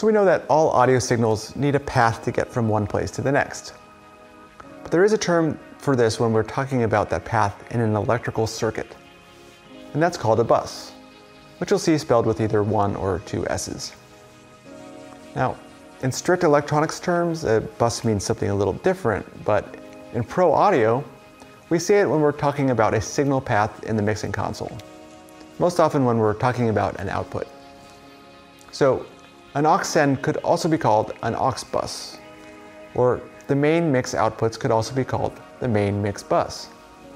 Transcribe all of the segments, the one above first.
So we know that all audio signals need a path to get from one place to the next. But there is a term for this when we're talking about that path in an electrical circuit, and that's called a bus, which you'll see spelled with either one or two S's. Now, in strict electronics terms, a bus means something a little different, but in pro audio, we say it when we're talking about a signal path in the mixing console, most often when we're talking about an output. So, an aux send could also be called an aux bus, or the main mix outputs could also be called the main mix bus.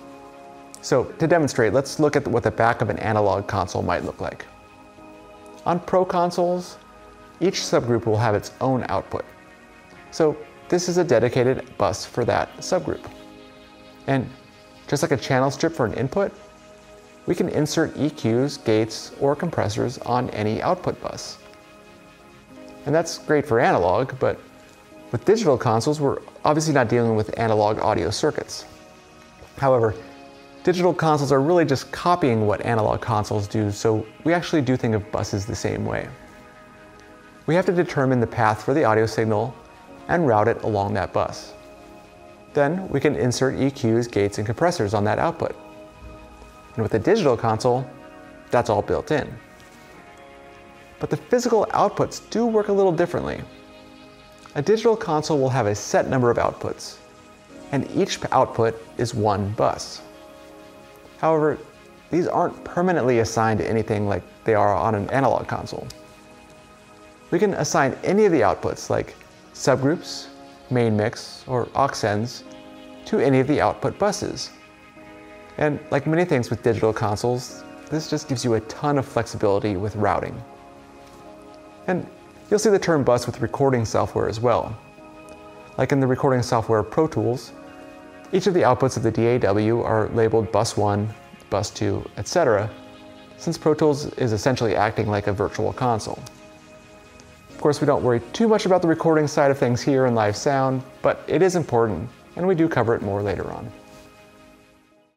So to demonstrate, let's look at what the back of an analog console might look like. On pro consoles, each subgroup will have its own output. So this is a dedicated bus for that subgroup. And just like a channel strip for an input, we can insert EQs, gates, or compressors on any output bus. And that's great for analog, but with digital consoles, we're obviously not dealing with analog audio circuits. However, digital consoles are really just copying what analog consoles do, so we actually do think of buses the same way. We have to determine the path for the audio signal and route it along that bus. Then we can insert EQs, gates, and compressors on that output. And with a digital console, that's all built in. But the physical outputs do work a little differently. A digital console will have a set number of outputs, and each output is one bus. However, these aren't permanently assigned to anything like they are on an analog console. We can assign any of the outputs, like subgroups, main mix, or aux sends, to any of the output buses. And like many things with digital consoles, this just gives you a ton of flexibility with routing. And you'll see the term bus with recording software as well. Like in the recording software Pro Tools, each of the outputs of the DAW are labeled bus 1, bus 2, etc., since Pro Tools is essentially acting like a virtual console. Of course, we don't worry too much about the recording side of things here in live sound, but it is important, and we do cover it more later on.